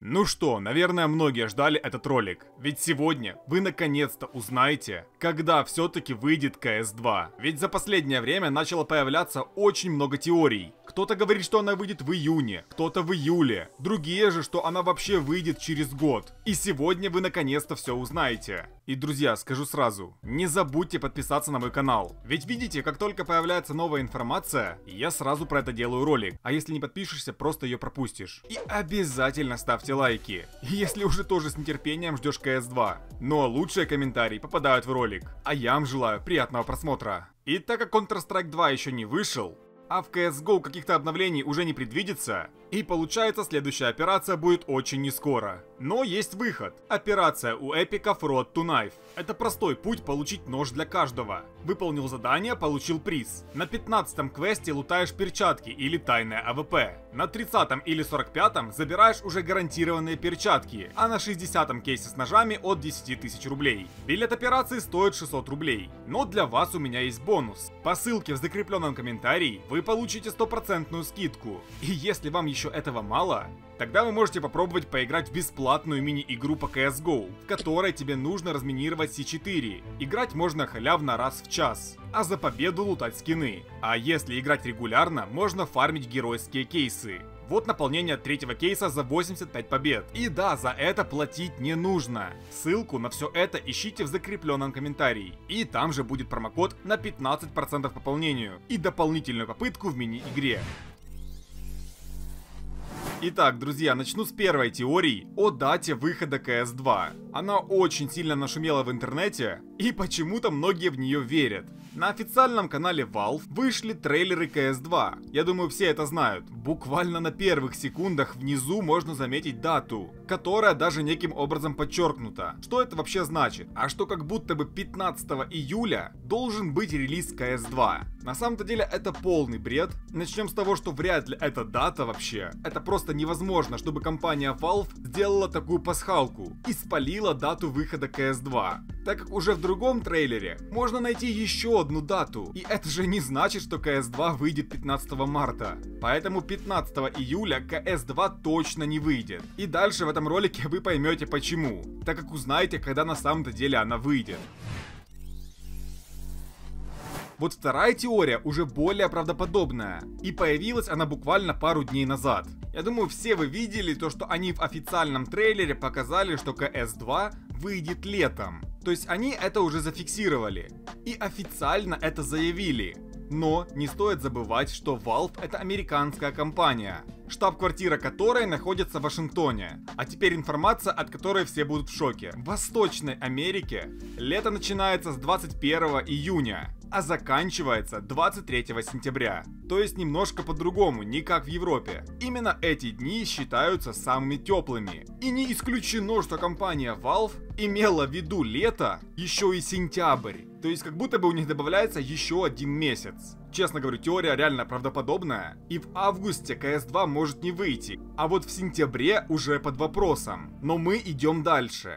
Ну что, наверное, многие ждали этот ролик, ведь сегодня вы наконец-то узнаете, когда все-таки выйдет CS2. Ведь за последнее время начало появляться очень много теорий. Кто-то говорит, что она выйдет в июне, кто-то в июле, другие же, что она вообще выйдет через год. И сегодня вы наконец-то все узнаете. И, друзья, скажу сразу, не забудьте подписаться на мой канал. Ведь видите, как только появляется новая информация, я сразу про это делаю ролик. А если не подпишешься, просто ее пропустишь. И обязательно ставьте лайки, если уже тоже с нетерпением ждешь CS2. Ну а лучшие комментарии попадают в ролик. А я вам желаю приятного просмотра. И так как Counter-Strike 2 еще не вышел, а в CSGO каких-то обновлений уже не предвидится, и получается следующая операция будет очень не скоро. Но есть выход. Операция у эпиков Road to Knife. Это простой путь получить нож для каждого. Выполнил задание, получил приз. На 15-м квесте лутаешь перчатки или тайное АВП. На 30-м или 45-м забираешь уже гарантированные перчатки. А на 60-м кейсе с ножами от 10 тысяч рублей. Билет операции стоит 600 рублей. Но для вас у меня есть бонус. По ссылке в закрепленном комментарии вы получите 100% скидку. И если вам еще этого мало, тогда вы можете попробовать поиграть в бесплатную мини-игру по CSGO, в которой тебе нужно разминировать C4. Играть можно халявно раз в час, а за победу лутать скины. А если играть регулярно, можно фармить геройские кейсы. Вот наполнение третьего кейса за 85 побед. И да, за это платить не нужно. Ссылку на все это ищите в закрепленном комментарии. И там же будет промокод на 15% пополнению и дополнительную попытку в мини-игре. Итак, друзья, начну с первой теории о дате выхода CS2. Она очень сильно нашумела в интернете, и почему-то многие в нее верят. На официальном канале Valve вышли трейлеры CS2. Я думаю, все это знают. Буквально на первых секундах внизу можно заметить дату, которая даже неким образом подчеркнута. Что это вообще значит? А что как будто бы 15 июля должен быть релиз CS2. На самом-то деле это полный бред. Начнем с того, что вряд ли эта дата вообще. Это просто невозможно, чтобы компания Valve сделала такую пасхалку и спалила дату выхода CS2. Так как уже в другом трейлере можно найти еще одну дату. И это же не значит, что CS2 выйдет 15 марта. Поэтому 15 июля CS2 точно не выйдет. И дальше в этом ролике вы поймете почему. Так как узнаете, когда на самом-то деле она выйдет. Вот вторая теория уже более правдоподобная. И появилась она буквально пару дней назад. Я думаю, все вы видели то, что они в официальном трейлере показали, что CS2 выйдет летом. То есть они это уже зафиксировали. И официально это заявили. Но не стоит забывать, что Valve это американская компания, штаб-квартира которой находится в Вашингтоне. А теперь информация, от которой все будут в шоке. В Восточной Америке лето начинается с 21 июня, а заканчивается 23 сентября. То есть немножко по-другому, не как в Европе. Именно эти дни считаются самыми теплыми. И не исключено, что компания Valve имела в виду лето еще и сентябрь. То есть как будто бы у них добавляется еще один месяц. Честно говорю, теория реально правдоподобная. И в августе CS2 может не выйти. А вот в сентябре уже под вопросом. Но мы идем дальше.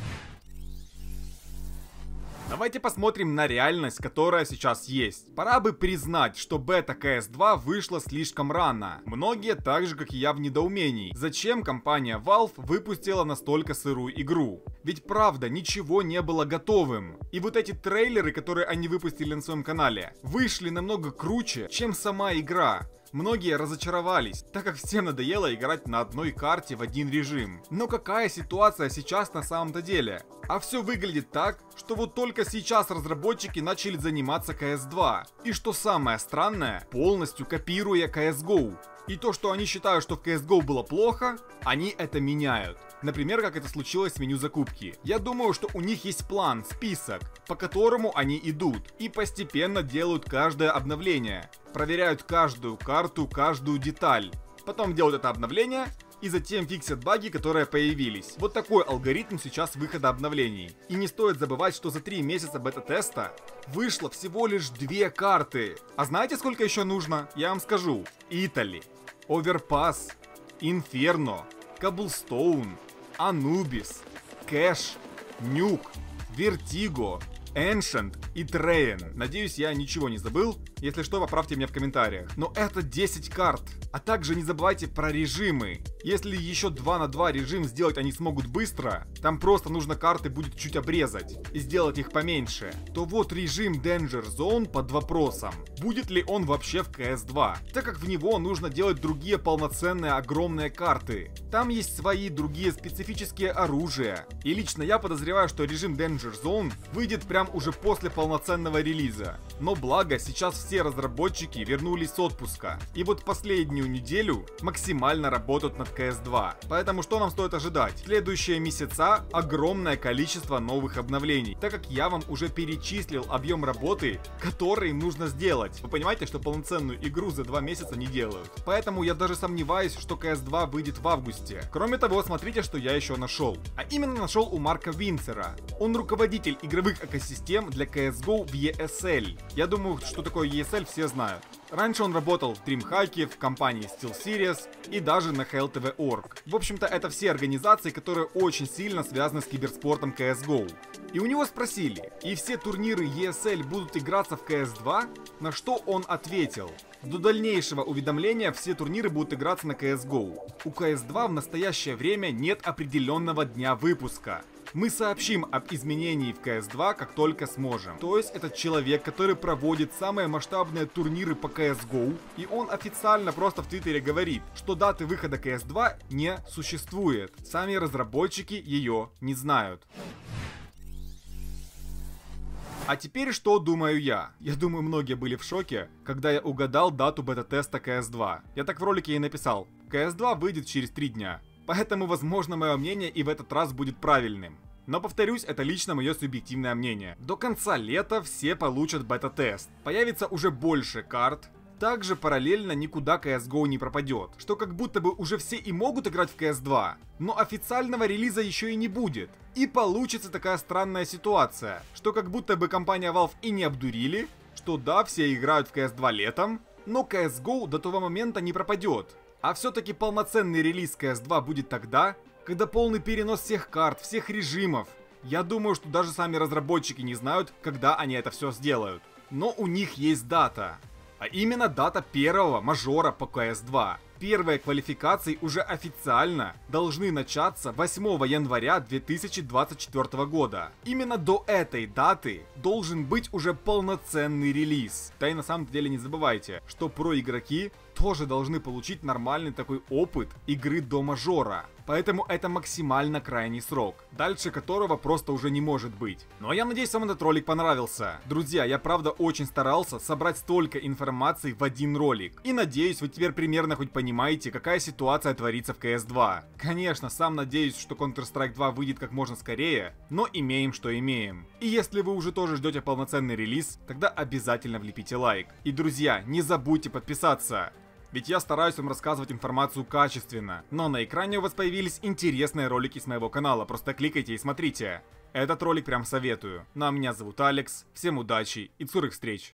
Давайте посмотрим на реальность, которая сейчас есть. Пора бы признать, что бета CS2 вышла слишком рано. Многие так же, как и я, в недоумении. Зачем компания Valve выпустила настолько сырую игру? Ведь правда, ничего не было готовым. И вот эти трейлеры, которые они выпустили на своем канале, вышли намного круче, чем сама игра. Многие разочаровались, так как всем надоело играть на одной карте в один режим. Но какая ситуация сейчас на самом-то деле? А все выглядит так, что вот только сейчас разработчики начали заниматься CS2. И что самое странное, полностью копируя CSGO. И то, что они считают, что в CSGO было плохо, они это меняют. Например, как это случилось с меню закупки. Я думаю, что у них есть план, список, по которому они идут. И постепенно делают каждое обновление. Проверяют каждую карту, каждую деталь. Потом делают это обновление и затем фиксят баги, которые появились. Вот такой алгоритм сейчас выхода обновлений. И не стоит забывать, что за 3 месяца бета-теста вышло всего лишь 2 карты. А знаете, сколько еще нужно? Я вам скажу. Итали, Overpass, Inferno, Cobblestone, Anubis, Cache, Nuke, Vertigo, Ancient и Трейн. Надеюсь, я ничего не забыл. Если что, поправьте меня в комментариях. Но это 10 карт. А также не забывайте про режимы. Если еще 2 на 2 режим сделать они смогут быстро, там просто нужно карты будет чуть обрезать и сделать их поменьше, то вот режим Danger Zone под вопросом. Будет ли он вообще в CS2? Так как в него нужно делать другие полноценные огромные карты. Там есть свои другие специфические оружия. И лично я подозреваю, что режим Danger Zone выйдет прям уже после полноценного релиза. Но благо сейчас все разработчики вернулись с отпуска. И вот последнюю неделю максимально работают над CS2. Поэтому что нам стоит ожидать? В следующие месяца огромное количество новых обновлений. Так как я вам уже перечислил объем работы, который нужно сделать. Вы понимаете, что полноценную игру за 2 месяца не делают. Поэтому я даже сомневаюсь, что CS2 выйдет в августе. Кроме того, смотрите, что я еще нашел. А именно нашел у Марка Винцера. Он руководитель игровых экосистем для CSGO в ESL. Я думаю, что такое ESL все знают. Раньше он работал в DreamHack, в компании SteelSeries и даже на HLTV.org. В общем-то, это все организации, которые очень сильно связаны с киберспортом CSGO. И у него спросили, и все турниры ESL будут играться в CS2? На что он ответил: до дальнейшего уведомления все турниры будут играться на CSGO. У CS2 в настоящее время нет определенного дня выпуска. Мы сообщим об изменении в CS2, как только сможем. То есть этот человек, который проводит самые масштабные турниры по CSGO, и он официально просто в Твиттере говорит, что даты выхода CS2 не существует. Сами разработчики ее не знают. А теперь что думаю я? Я думаю, многие были в шоке, когда я угадал дату бета-теста CS2. Я так в ролике и написал: CS2 выйдет через 3 дня. Поэтому, возможно, мое мнение и в этот раз будет правильным. Но повторюсь, это лично мое субъективное мнение. До конца лета все получат бета-тест. Появится уже больше карт. Также параллельно никуда CSGO не пропадет, что как будто бы уже все и могут играть в CS2, но официального релиза еще и не будет. И получится такая странная ситуация, что как будто бы компания Valve и не обдурили, что да, все играют в CS2 летом, но CSGO до того момента не пропадет. А все-таки полноценный релиз CS2 будет тогда, когда полный перенос всех карт, всех режимов. Я думаю, что даже сами разработчики не знают, когда они это все сделают. Но у них есть дата. А именно дата первого мажора по CS2. Первые квалификации уже официально должны начаться 8 января 2024 года. Именно до этой даты должен быть уже полноценный релиз. Да и на самом деле не забывайте, что про-игроки тоже должны получить нормальный такой опыт игры до мажора. Поэтому это максимально крайний срок, дальше которого просто уже не может быть. Ну а я надеюсь, вам этот ролик понравился. Друзья, я правда очень старался собрать столько информации в один ролик. И надеюсь, вы теперь примерно хоть понимаете, какая ситуация творится в CS2. Конечно, сам надеюсь, что Counter-Strike 2 выйдет как можно скорее, но имеем, что имеем. И если вы уже тоже ждете полноценный релиз, тогда обязательно влепите лайк. И, друзья, не забудьте подписаться. Ведь я стараюсь вам рассказывать информацию качественно. Но на экране у вас появились интересные ролики с моего канала, просто кликайте и смотрите. Этот ролик прям советую. Ну а меня зовут Алекс, всем удачи и до скорых встреч.